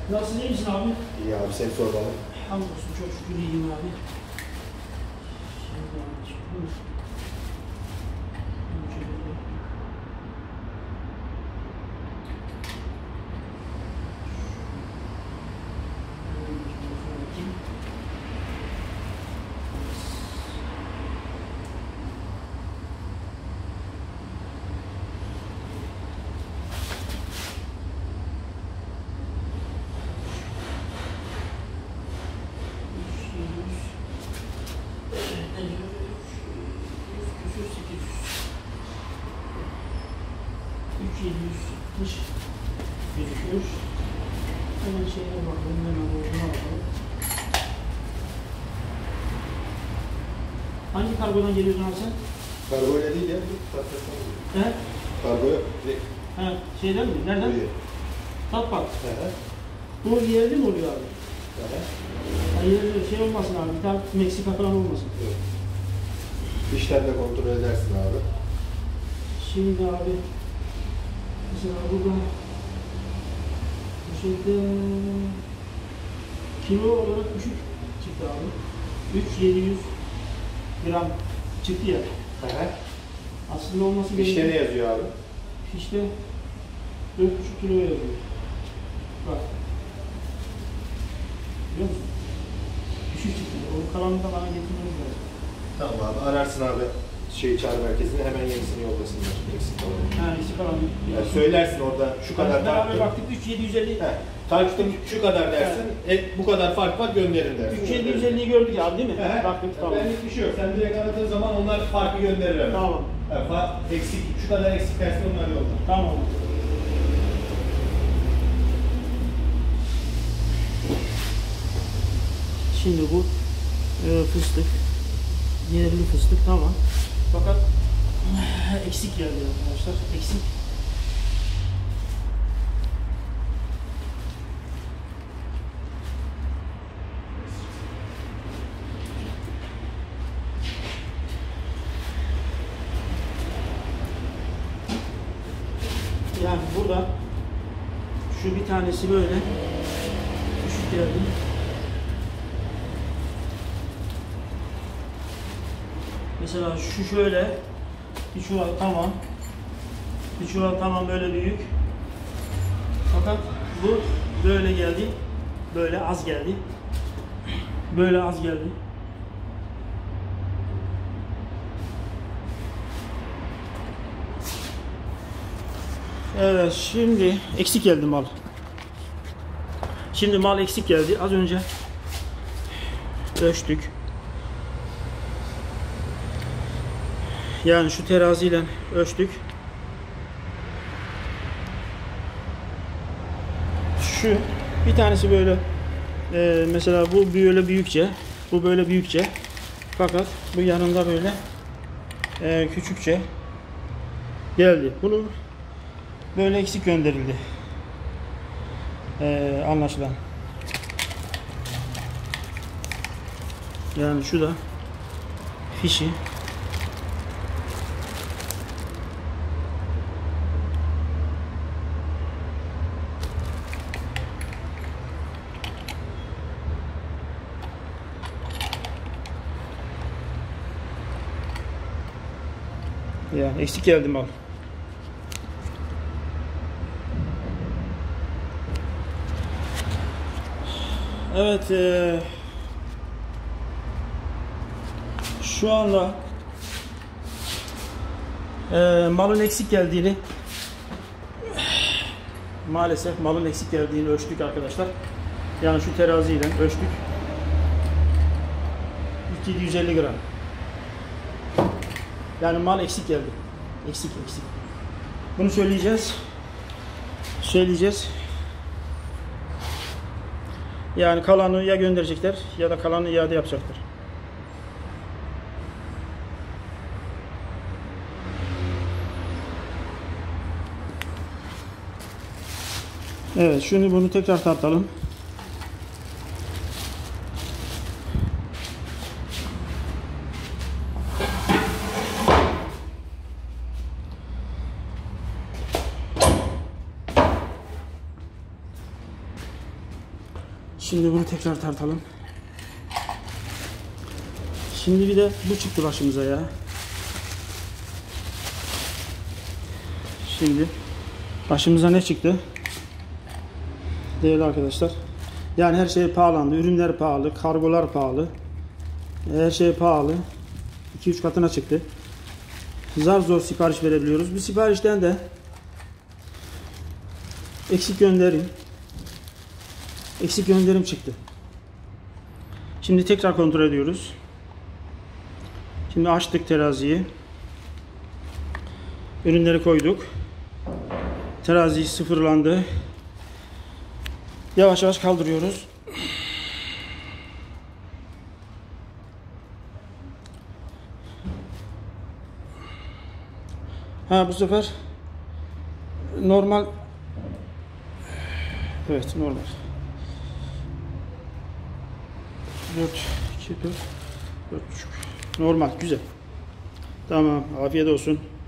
Nasılsın, iyi misin abi? İyi abi, seni sormalı. Hamdolsun, çok şükür iyiyim abi. Şimdi abi çıkıyor. Gözüküyor. Hemen şeye bakalım, hemen olduğuna bakalım. Hangi kargodan geliyorsun abi sen? Kargo öyle değil ya. He? Kargo yok. He, şeyden mi? Nereden? Buyur. Tatbak. Bu yerli mi oluyor abi? Yerli şey olmasın abi, bir tane Meksika falan olmasın. Evet. İşlemle kontrol edersin abi. Şimdi abi, mesela burada bu şeyde kilo olarak düşük çıktı abi. 3700 gram çıktı ya. Aslında olması gerekiyor. Fişte ne yazıyor abi? Fişte 4,5 kilo yazıyor. Bak. Biliyor musun? Düşük çıktı. Onun kalanını da bana getirmemiz lazım. Tamam abi, ararsın abi çağrı merkezine, hemen yenisini yollasınlar. Eksik olanı. Ha, eksik kalan. Yani söylersin orada şu kadar beraber baktık 3750. Takipte şu kadar dersin, bu kadar fark var, gönderin dersin. 3750'yi gördük abi değil mi? Baktık, tamam. Benlik bir şey yok. Sen direkt aradığın zaman onlar farkı gönderirler. Tamam. Eksik, şu kadar eksik dersin, onlar yollar. Tamam. Şimdi bu fıstık, yerli fıstık, tamam. Fakat eksik geldi arkadaşlar, eksik. Yani burada şu bir tanesi böyle düşük geldi. Mesela şu şöyle, bir çuval tamam, bir çuval tamam böyle büyük. Fakat bu böyle geldi, böyle az geldi, böyle az geldi. Evet, şimdi eksik geldi mal. Şimdi mal eksik geldi. Az önce ölçtük. Yani şu teraziyle ölçtük. Şu bir tanesi böyle mesela bu böyle büyükçe, bu böyle büyükçe. Fakat bu yanında böyle küçükçe geldi. Bunu böyle eksik gönderildi. Anlaşılan. Yani şu da fişi. Yani eksik geldi mal. Evet, şu anda malın eksik geldiğini, maalesef malın eksik geldiğini ölçtük arkadaşlar. Yani şu teraziyle ölçtük. 750 gram. Yani mal eksik geldi. Eksik. Bunu söyleyeceğiz. Yani kalanı ya gönderecekler ya da kalanı iade yapacaklar. Evet, şimdi bunu tekrar tartalım. Şimdi bunu tekrar tartalım. Şimdi bir de bu çıktı başımıza ya. Şimdi başımıza ne çıktı? Değerli arkadaşlar. Yani her şey pahalandı. Ürünler pahalı, kargolar pahalı. Her şey pahalı. 2-3 katına çıktı. Zar zor sipariş verebiliyoruz. Bu siparişten de eksik gönderim çıktı. Şimdi tekrar kontrol ediyoruz. Şimdi açtık teraziyi. Ürünleri koyduk. Terazi sıfırlandı. Yavaş yavaş kaldırıyoruz. Bu sefer normal. Evet, normal. 4,5. Normal, güzel. Tamam, afiyet olsun.